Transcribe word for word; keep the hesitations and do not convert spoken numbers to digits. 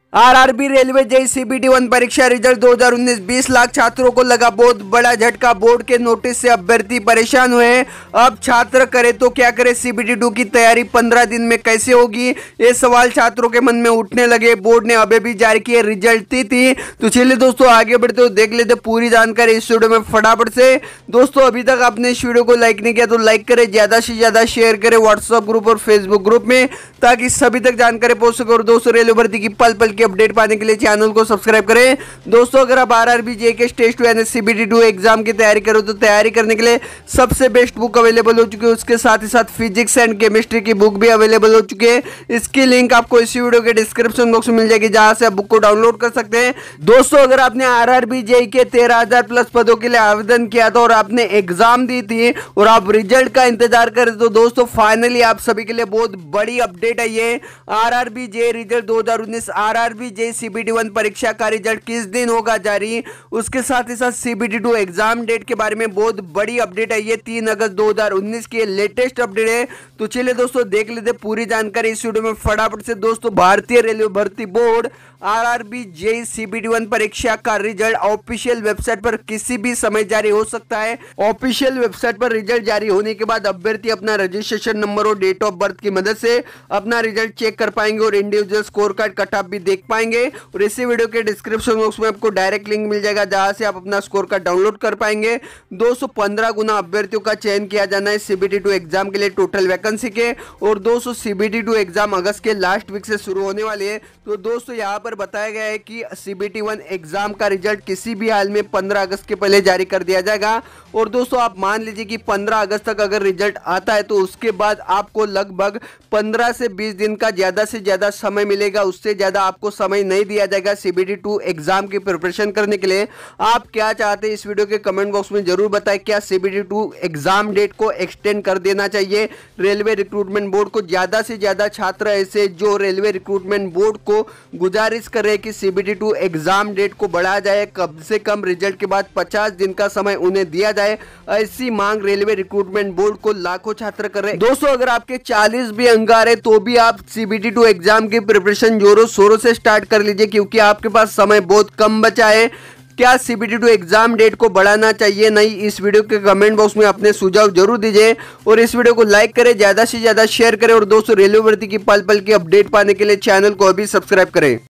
RRB railway JE CBT one परीक्षा result दो हज़ार उन्नीस बीस लाख छात्रों को लगा बहुत बड़ा झटका। बोर्ड के नोटिस से अभ्यर्थी परेशान हुए। अब छात्र करे तो क्या करे, सीबीटी टू की तैयारी पंद्रह दिन में कैसे होगी, ये सवाल छात्रों के मन में उठने लगे। बोर्ड ने अभी भी जारी किए रिजल्ट तिथि। तो चलिए दोस्तों आगे बढ़ते हो, देख लेते पूरी जानकारी इस वीडियो में फटाफट से। दोस्तों अभी तक आपने इस वीडियो को लाइक नहीं किया तो लाइक करें, ज्यादा से ज्यादा शेयर करें व्हाट्सएप ग्रुप और फेसबुक ग्रुप में, ताकि सभी तक जानकारी पहुंच सके। और दोस्तों रेलवे भर्ती की पल पल की अपडेट पाने के लिए चैनल को सब्सक्राइब करें। दोस्तों अगर आप आरआरबी जेई के स्टेज टू यानी सीबीटी टू एग्जाम की तैयारी करो तो तैयारी करने के लिए सबसे बेस्ट बुक अवेलेबल हो चुकी है। उसके साथ ही साथ फिजिक्स एंड केमिस्ट्री की बुक भी अवेलेबल हो चुकी है। इसकी लिंक आपको इसी वीडियो के डिस्क्रिप्शन बॉक्स में मिल जाएगी, जहां से आप बुक को डाउनलोड कर सकते हैं। दोस्तों अगर आपने आरआरबी जेई के तेरह हजार प्लस पदों के लिए आवेदन किया था और आपने एग्जाम दी थी और आप रिजल्ट का इंतजार कर रहे तो दोस्तों फाइनली आप सभी के लिए बहुत बड़ी अपडेट आई है। आरआरबी जेई रिजल्ट दो हज़ार उन्नीस आरआरबी जेई सीबीटी वन परीक्षा का रिजल्ट किस दिन होगा जारी, उसके साथ ही साथ सीबीटी टू एग्जाम डेट के बारे में बहुत बड़ी अपडेट आई है। तीन अगस्त दो हज़ार उन्नीस की लेटेस्ट अपडेट है। तो चलिए दोस्तों देख लेते पूरी जानकारी इस वीडियो में फटाफट से। दोस्तों भारतीय रेलवे भर्ती board RRB JE CBT one परीक्षा का रिजल्ट ऑफिशियल वेबसाइट पर किसी भी समय जारी हो सकता है। ऑफिशियल वेबसाइट पर रिजल्ट जारी होने के बाद अभ्यर्थी अपना रजिस्ट्रेशन नंबर और डेट ऑफ बर्थ की मदद से अपना रिजल्ट चेक कर पाएंगे और individual score card cut off भी देख पाएंगे। और इसी वीडियो के डिस्क्रिप्शन बॉक्स में आपको डायरेक्ट लिंक मिल जाएगा, जहां से आप अपना स्कोर कार्ड डाउनलोड कर पाएंगे। दो सौ पंद्रह गुना अभ्यर्थियों का चयन किया जाना है सीबीटी टू एग्जाम के लिए टोटल वैकेंसी के, और दो सौ सीबीटी टू एग्जाम अगस्त के लास्ट वीक से शुरू होने वाले हैं। तो दोस्तों यहाँ पर बताया गया है कि सीबीटी वन एग्जाम का रिजल्ट किसी भी हाल में पंद्रह अगस्त के पहले जारी कर दिया जाएगा। और दोस्तों आप मान लीजिए कि पंद्रह अगस्त तक अगर रिजल्ट आता है तो उसके बाद आपको लगभग पंद्रह से बीस दिन का ज्यादा से ज्यादा समय मिलेगा। उससे ज्यादा आपको समय नहीं दिया जाएगा सीबीटी टू एग्जाम की प्रिपरेशन करने के लिए। आप क्या चाहते हैं इस वीडियो के कमेंट बॉक्स में जरूर बताएं। क्या सीबीटी टू एग्जाम डेट को एक्सटेंड कर देना चाहिए रेलवे रिक्रूटमेंट बोर्ड को? ज्यादा से ज्यादा छात्र ऐसे जो रेलवे रिक्रूटमेंट बोर्ड को गुजारिश कर रहे हैं कि सीबीटी टू एग्जाम डेट को बढ़ाया जाए, कम से कम रिजल्ट के बाद पचास दिन का समय उन्हें दिया जाए, ऐसी मांग रेलवे रिक्रूटमेंट बोर्ड को लाखों छात्र कर रहे हैं। दोस्तों अगर आपके चालीस भी अंक आ रहे तो भी आप सीबीटी टू एग्जाम की प्रिपरेशन जोरों शोरों से स्टार्ट कर लीजिए, क्योंकि आपके पास समय बहुत कम बचा है। क्या सीबीटी टू एग्जाम डेट को बढ़ाना चाहिए नहीं, इस वीडियो के कमेंट बॉक्स में अपने सुझाव जरूर दीजिए। और इस वीडियो को लाइक करें, ज्यादा से ज्यादा शेयर करें। और दोस्तों रेलवे भर्ती की पल पल की अपडेट पाने के लिए चैनल को अभी सब्सक्राइब करें।